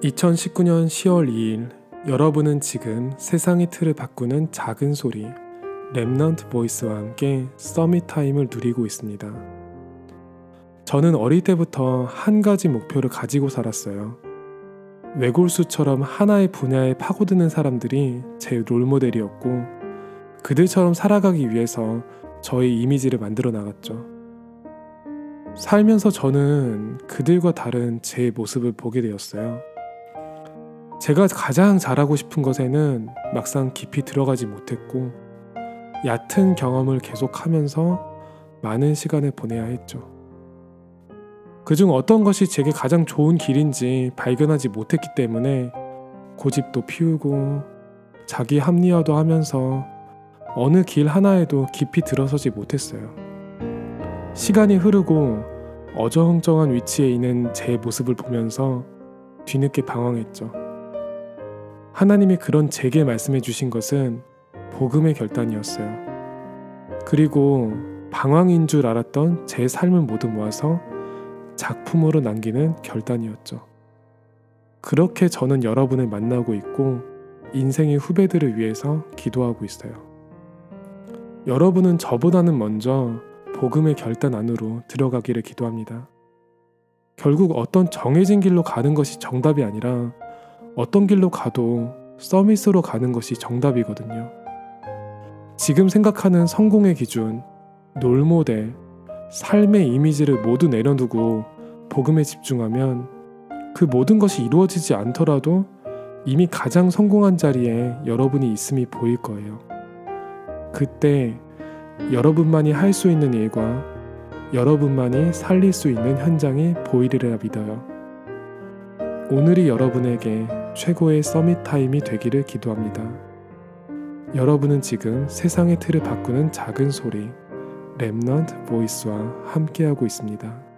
2019년 10월 2일, 여러분은 지금 세상의 틀을 바꾸는 작은 소리 렘넌트 보이스와 함께 서밋 타임을 누리고 있습니다. 저는 어릴 때부터 한 가지 목표를 가지고 살았어요. 외골수처럼 하나의 분야에 파고드는 사람들이 제 롤모델이었고, 그들처럼 살아가기 위해서 저의 이미지를 만들어 나갔죠. 살면서 저는 그들과 다른 제 모습을 보게 되었어요. 제가 가장 잘하고 싶은 것에는 막상 깊이 들어가지 못했고, 얕은 경험을 계속하면서 많은 시간을 보내야 했죠. 그중 어떤 것이 제게 가장 좋은 길인지 발견하지 못했기 때문에 고집도 피우고 자기 합리화도 하면서 어느 길 하나에도 깊이 들어서지 못했어요. 시간이 흐르고 어정쩡한 위치에 있는 제 모습을 보면서 뒤늦게 방황했죠. 하나님이 그런 제게 말씀해 주신 것은 복음의 결단이었어요. 그리고 방황인 줄 알았던 제 삶을 모두 모아서 작품으로 남기는 결단이었죠. 그렇게 저는 여러분을 만나고 있고 인생의 후배들을 위해서 기도하고 있어요. 여러분은 저보다는 먼저 복음의 결단 안으로 들어가기를 기도합니다. 결국 어떤 정해진 길로 가는 것이 정답이 아니라 어떤 길로 가도 서밋으로 가는 것이 정답이거든요. 지금 생각하는 성공의 기준, 롤모델, 삶의 이미지를 모두 내려두고 복음에 집중하면 그 모든 것이 이루어지지 않더라도 이미 가장 성공한 자리에 여러분이 있음이 보일 거예요. 그때 여러분만이 할 수 있는 일과 여러분만이 살릴 수 있는 현장이 보이리라 믿어요. 오늘이 여러분에게 최고의 서밋 타임이 되기를 기도합니다. 여러분은 지금 세상의 틀을 바꾸는 작은 소리 렘넌트 보이스와 함께하고 있습니다.